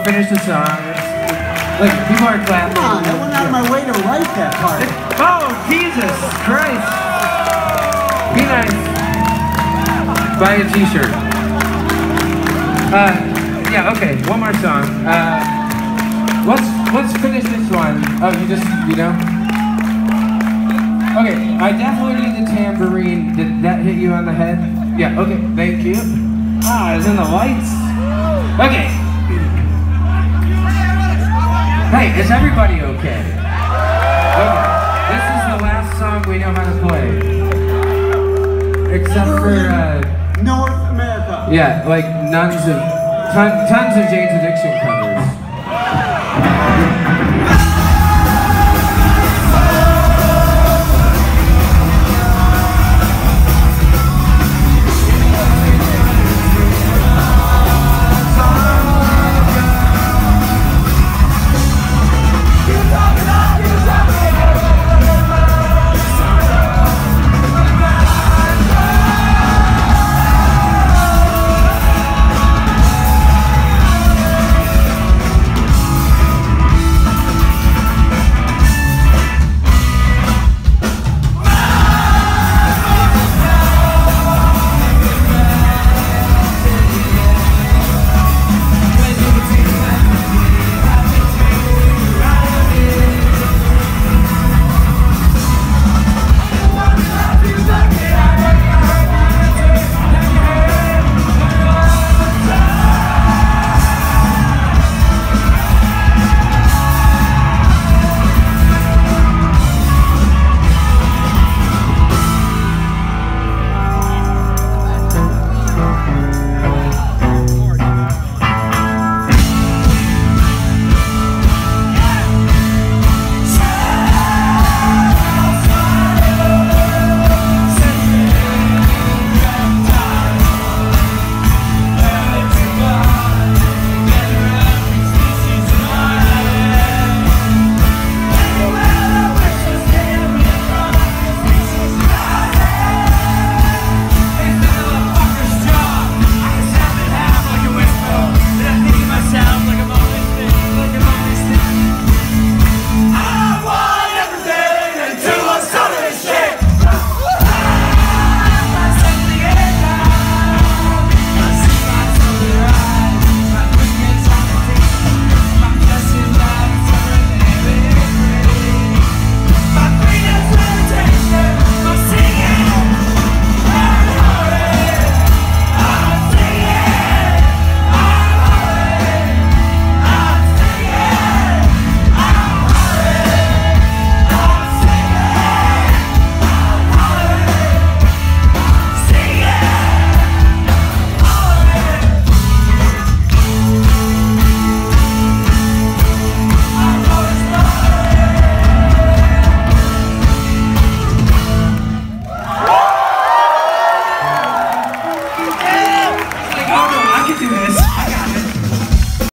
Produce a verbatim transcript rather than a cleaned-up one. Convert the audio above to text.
finish the song. Like, people are clapping. Come on, I went out of my way to write that part. Oh, Jesus Christ. Be nice. Buy a t-shirt. Uh, yeah, okay, one more song. Uh, let's, let's finish this one. Oh, you just, you know? Okay, I definitely need the tambourine. Did that hit you on the head? Yeah, okay, thank you. Ah, it's in the lights. Okay. Hey, is everybody okay? Okay. This is the last song we know how to play. Except for, uh... North America. yeah, like, tons of, ton, tons of Jane's Addiction covers.